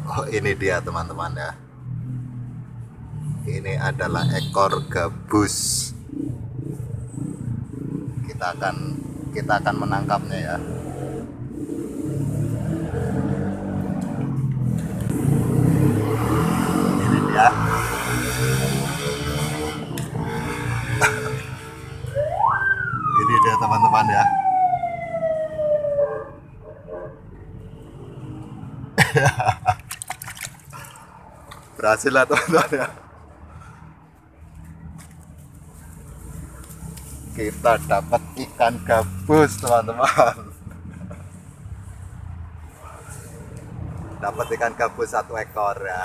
Oh, ini dia teman-teman ya. Ini adalah ekor gabus. Kita akan menangkapnya ya. Ini dia. Ini dia teman-teman ya. Berhasil lah teman-teman ya. Kita dapat ikan gabus teman-teman. Dapat ikan gabus 1 ekor ya.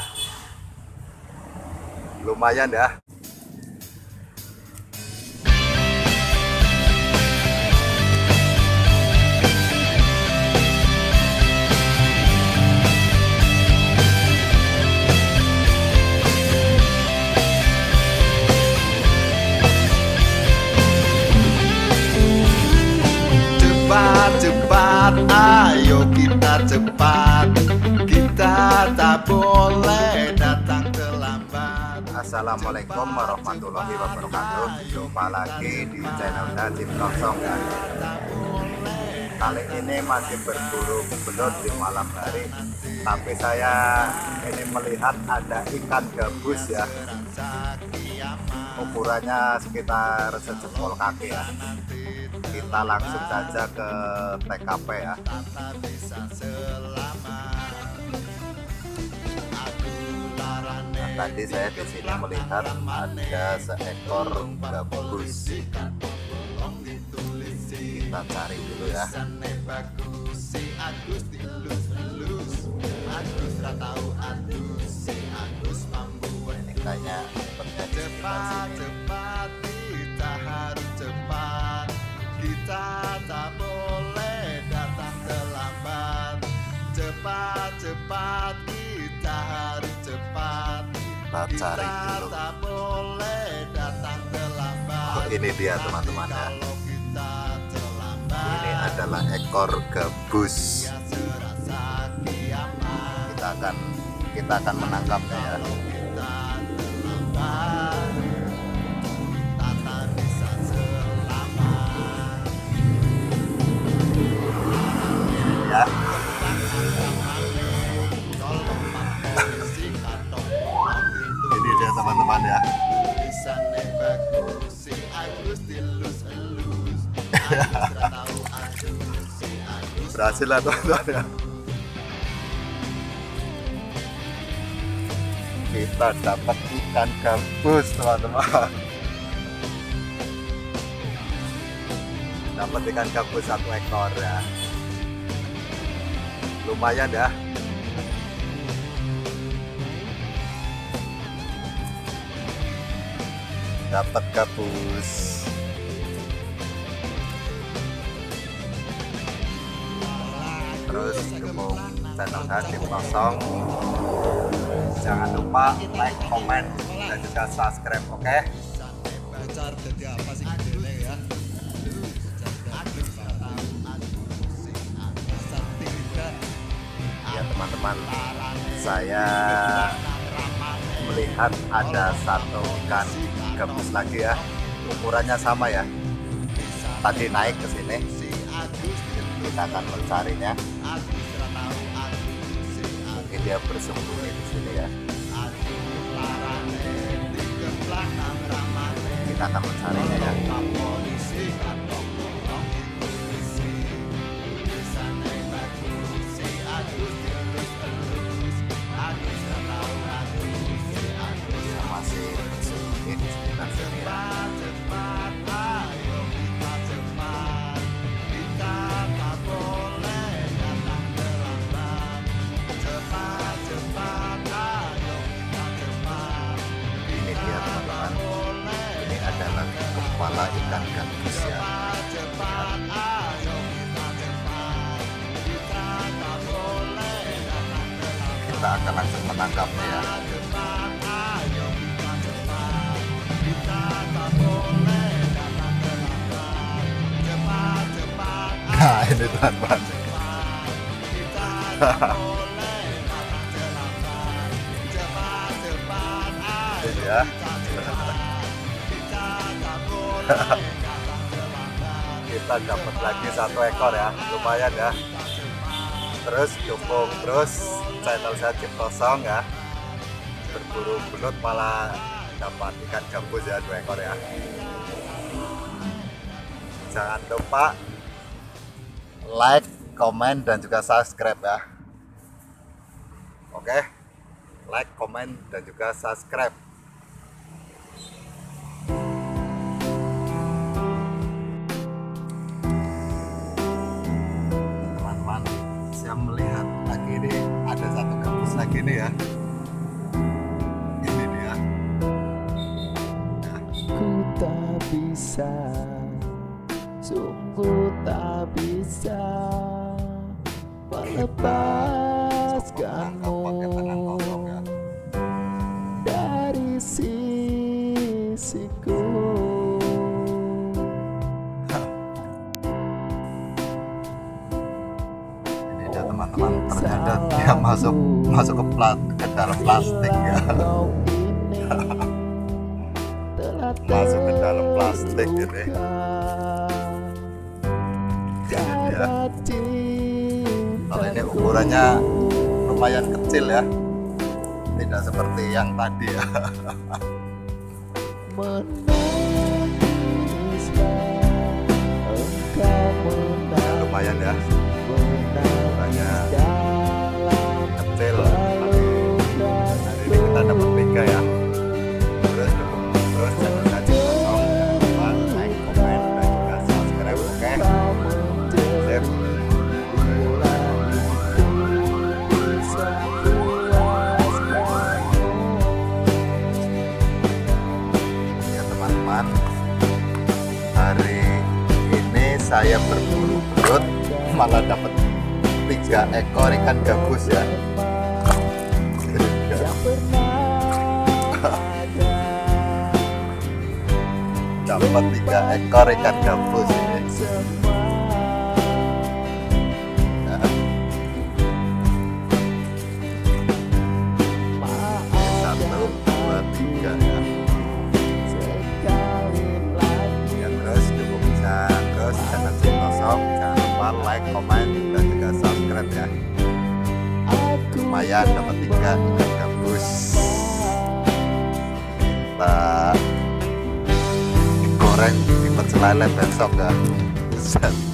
Lumayan ya. Cepat, ayo kita cepat. Kita tak boleh datang terlambat. Assalamualaikum warahmatullahi wabarakatuh. Jumpa lagi di channel Najib Kosong ya. Kali ini masih berburu belut di malam hari. Tapi saya ini melihat ada ikan gabus ya. Ukurannya sekitar sejempol kaki ya. Kita langsung saja ke TKP ya. Nah, tadi saya di sini melihat ada seekor gabus. Kita cari dulu ya. Ini kayaknya terjadi sekitar sini. Kita tak boleh datang terlambat. Cepat, kita harus cepat. Kita cari dulu. Tak boleh datang terlambat. Oh, ini dia teman-teman ya. Ini adalah ekor gabus. Kita akan menangkapnya ya. Ya. Ini dia teman-teman ya. Berhasil lah teman-teman ya. Kita dapat ikan gabus teman-teman. Dapat ikan gabus 1 ekor ya. Lumayan ya. Dapat gabus. Terus dukung channel Najib Kosong. Jangan lupa like, komen, dan juga subscribe, oke? Ya teman-teman, saya melihat ada 1 ikan gabus lagi ya. Ukurannya sama ya. Tadi naik ke sini. Kita akan mencarinya. Mungkin dia bersembunyi di sini ya. Kita akan mencarinya ya. Masih bersembunyi di sekitar sini ya. Ini dia teman-teman. Ini adalah kepala ikan gabus ya. Kita akan langsung menangkapnya ya. Nah ini teman-teman. ya. Kita dapat lagi 1 ekor ya, lumayan ya. Terus dukung terus channel saya Cipto Song ya. Berburu belut malah dapat ikan gabus ya, 2 ekor ya. Jangan lupa like, komen, dan juga subscribe ya. Oke, like, komen, dan juga subscribe. Teman-teman, saya melihat lagi ini ada 1 gabus lagi nih ya. Ini dia. Ku tak bisa, sungguh tak bisa melepaskanmu dari sisiku. Ini dia teman-teman, ternyata dia masuk ke dalam plastik ya. Masuk ke dalam plastik ini. Ya. Kalau ini ukurannya lumayan kecil ya, tidak seperti yang tadi ya. Lumayan ya, ukurannya kecil, tapi hari ini kita dapat 3 ya. Terus channel saya Cipto Song, jangan lupa like, komen, dan juga subscribe. Oke, sip. Ya teman-teman, hari ini saya berburu belut malah dapat 3 ekor ikan gabus ya. Dapat 3 ekor ikan gabus ini. Nah. 1, 2, 3 ya. Ya terus dukung saya terus channel Cipto Song, jangan lupa like, komen, dan juga subscribe ya. Lumayan dapat 3 ikan gabus. Kita goreng di pecel lele besok ya.